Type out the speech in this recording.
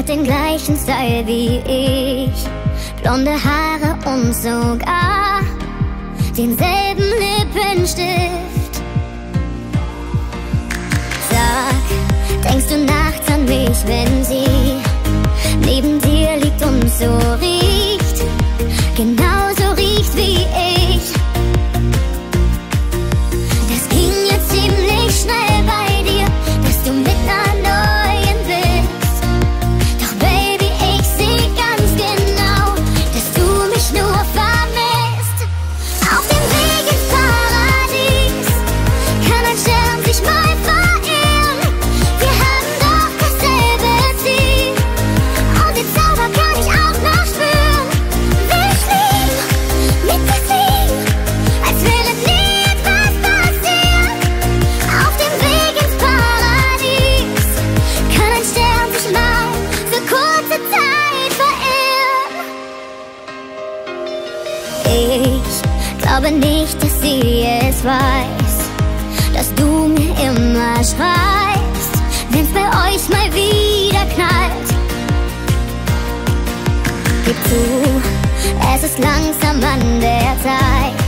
den gleichen Style wie ich, blonde Haare und sogar denselben Lippenstift. Sag, denkst du nachts an mich, wenn sie neben dir liegt und so riecht, genauso riecht wie ich? Das ging jetzt ziemlich schnell bei dir, dass du mit einer neuen bist. Doch Baby, ich seh ganz genau, dass du mich nur vermisst. Auf dem Weg ins Paradies kann ein Stern sich mal verirren. Wir haben doch dasselbe Ziel und den Zauber kann ich auch noch spüren. Wir fliegen mit dir fliegen, als würde nie etwas passieren. Auf dem Weg ins Paradies kann ein Stern sich mal für kurze Zeit verirren. Ich glaube nicht, dass sie es weiß, dass du mir immer schreibst, wenn's bei euch mal wieder knallt. Gib zu, es ist langsam an der Zeit,